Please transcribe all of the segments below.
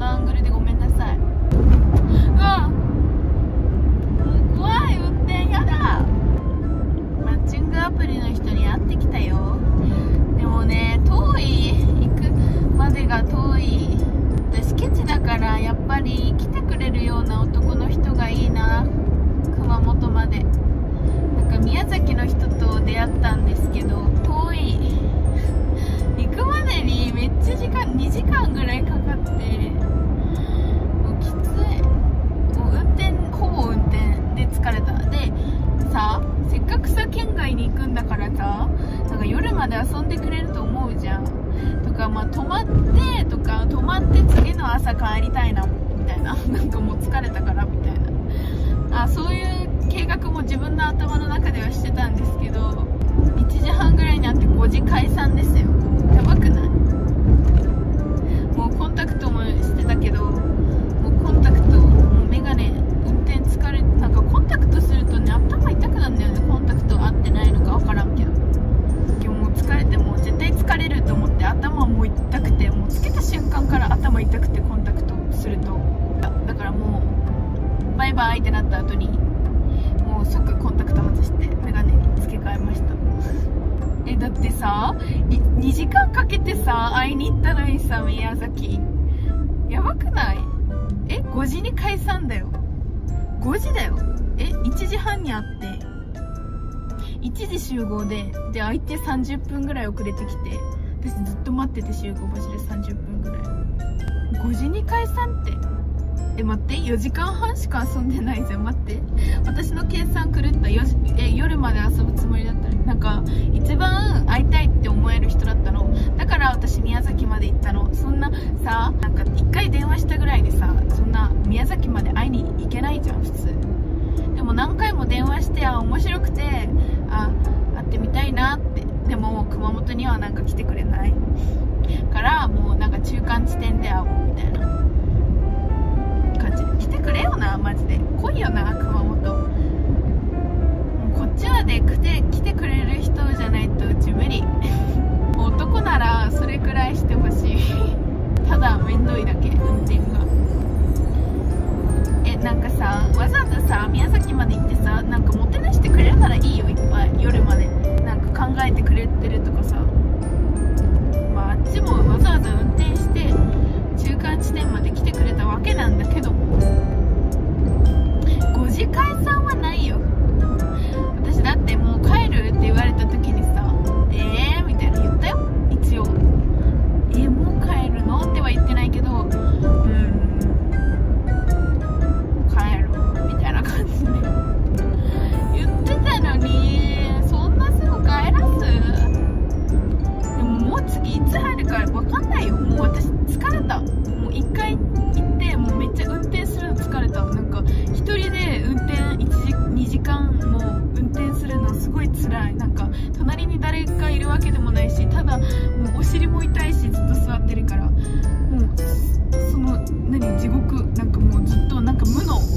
アングルでごめんなさい。うわ、もう怖い、運転やだ。マッチングアプリの人に会ってきたよ。でもね、遠い、行くまでが遠い。私ケチだから、やっぱり来てくれるような男の人がいいな。熊本まで。なんか宮崎の人と出会ったんですけど、遠い。行くまでにめっちゃ2時間ぐらいかかって、もうきつい。もうほぼ運転で疲れた。でさ、せっかくさ県外に行くんだからさ、なんか夜まで遊んでくれると思うじゃん。とか、まあ泊まって次の朝帰りたいなみたいな。なんかもう疲れたからみたいな。そういう計画も自分の頭の中ではしてたんですけど、1時半ぐらいになって5時解散ですよ。やばくない？もうコンタクトもしてたけど、もうコンタクト、もうメガネ、運転疲れ、なんかコンタクトするとね、頭痛くなるんだよね。コンタクト合ってないのか分からんけど。今日もう疲れて、もう絶対疲れると思って、頭も痛くて、もうつけた瞬間から頭痛くて、コンタクトすると。だからもう、バイバイってなった後に、もう即コンタクト外してメガネに付け替えました。だってさ、2時間かけてさ会いに行ったのにさ、宮崎やばくない？5時に解散だよ。5時だよ。1時半に会って1時集合で相手30分ぐらい遅れてきて、私ずっと待ってて、集合場所で30分ぐらい。5時に解散って待って、4時間半しか遊んでないじゃん。待って、私の計算狂った。夜まで遊ぶつもりだったの。なんか一番会いたいって思える人だったの。だから私宮崎まで行ったの。そんなさ、なんか1回電話したぐらいでさ、そんな宮崎まで会いに行けないじゃん普通。でも何回も電話して、面白くて、会ってみたいなって。でも熊本にはなんか来てくれないから、もうなんか中間地点で会おうみたいな感じ。来てくれよな、マジで。来いよな、熊本。こっちまで来てくれる人じゃないとうち無理。男ならそれくらいしてほしい。ただめんどいだけ、運転が。なんかさ、わざわざさ宮崎まで行ってさ、なんかもてなしてくれるならいいよ、いっぱい。夜までなんか考えてくれてるとかさ。まああっちもわざわざ運転して中間地点まで来てくれたわけなんだけども、5時解散はないよ。私だってもう帰るって言われた時にさ、みたいな言ったよ、一応。もう帰るのっては言ってないけど、帰るみたいな感じで言ってたのに、そんなすぐ帰らず。でももう次いつ入るか分かんないよ。もう私疲れた。もう1回行ってもうめっちゃ運転するの疲れた。なんか一人で運転2時間も運転するのすごい辛い。なんか隣に誰かいるわけでもないし、ただもうお尻も痛いし、ずっと座ってるから、もうその地獄。なんかもうずっとなんか無の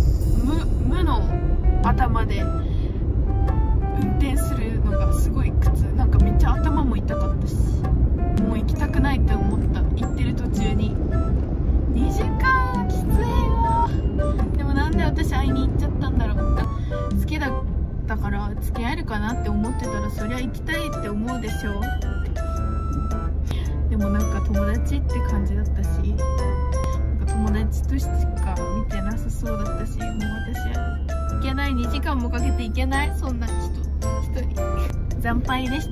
頭で運転するのがすごい苦痛。なんかめっちゃ頭も痛かったし、もう行きたくないって思った。行ってる途中に2時間きついわ。でもなんで私会いに行っちゃったんだろう。好きだったから付き合えるかなって思ってたら、そりゃ行きたいって思うでしょ。でもなんか友達って感じだったし、なんか友達としてしか見てなさそうだったし、もう私行けない。2時間もかけて行けない、そんな一人。惨敗でした。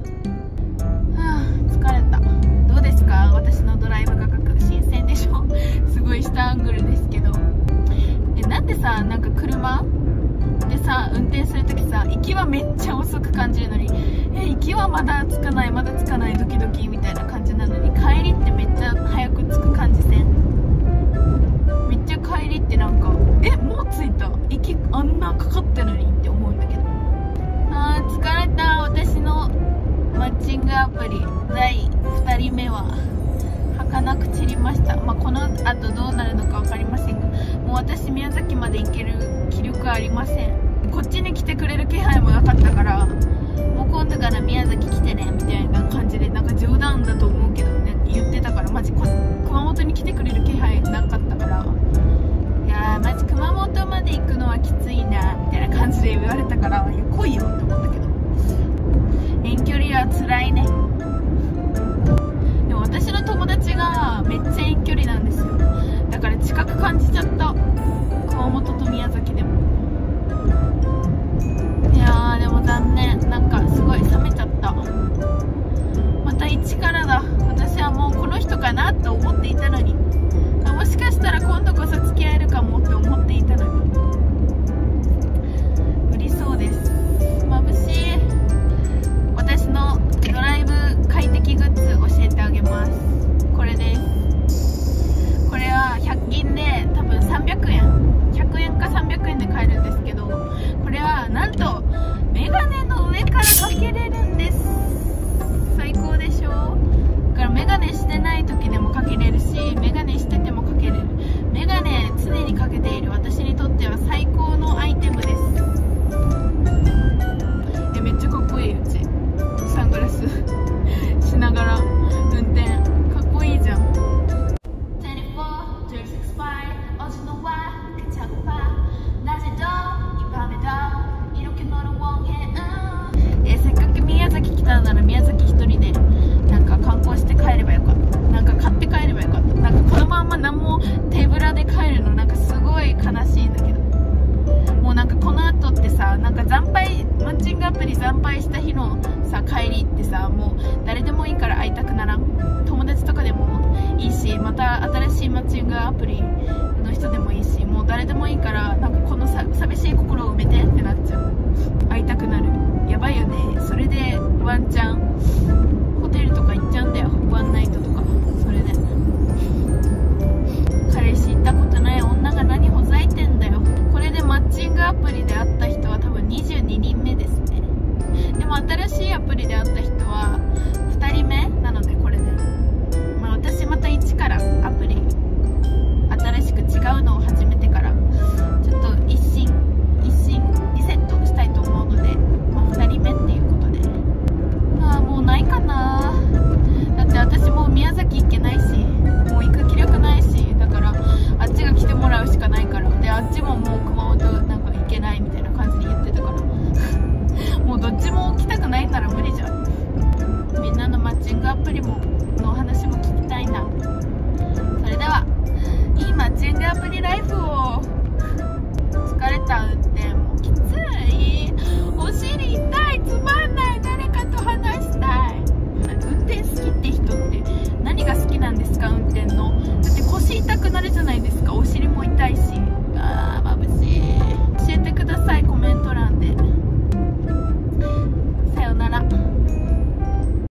疲れた。どうですか、私のドライブ画角。新鮮でしょ。すごい下アングルですけど。なんでさ、なんか車でさ運転するときさ、行きはめっちゃ遅く感じるのに、行きはまだ着かないドキドキみたいな感じなのに、帰りってめっちゃ早く着く感じせん？めっちゃ帰りってなんか、もう着いた、行きあんなかかってるのにって思うんだけど。疲れた。私のマッチングアプリ第2人目は儚く散りました。この後どうなるのか分かりませんが、もう私宮崎まで行ける気力ありません。こっちに来てくれる気配もなかったから、もう今度から宮崎来てねみたいな感じで、なんか冗談だと思うけどね、言ってたから、マジ熊本に来てくれる気配で言われたから、いや来いよって思ったけど、遠距離は辛いね。でも私の友達がめっちゃ遠距離なんですよ。だから近く感じちゃった、熊本と宮崎でも。いやーでも残念、なんかすごい冷めちゃった。また一からだ。私はもうこの人かなと思っていたのに、もしかしたら今度こそ付き合えるかもって思っていたのに、無理そうです。眩しい。私のドライブ快適グッズ教えてあげます。これです。これは100均で多分300円100円か300円で買えるんですけど、これはなんとメガネの上からかけれるんです。最高でしょ。だからメガネしてない時でもかけれるし、メガネしててもかけれる。メガネ常にかけている私にとっては最高のアイテムです。めっちゃかっこいい。うちサングラスしながら運転、かっこいいじゃん。せっかく宮崎来たなら宮崎一人でなんか観光して帰ればよかった。なんか買って帰ればよかった。なんかこのまんま何も手ぶらで帰るのなんかすごい悲しいんだけど、もうなんかこの後ってさ、なんかマッチングアプリ惨敗した日のさ帰りってさ、もう誰でもいいから会いたくならん。友達とかでもいいし、また新しいマッチングアプリの人でもいいし、もう誰でもいいから、なんかこの寂しい心を埋めてってなっちゃう。会いたくなる。やばいよね。それでワンチャンホテルとか行っちゃうんだよ、ワンナイトとか。それで彼氏行ったことない女が何ほざいてんだよ。これでマッチングアプリで会った人は多分22人目ですね。でも新しいアプリで会った人は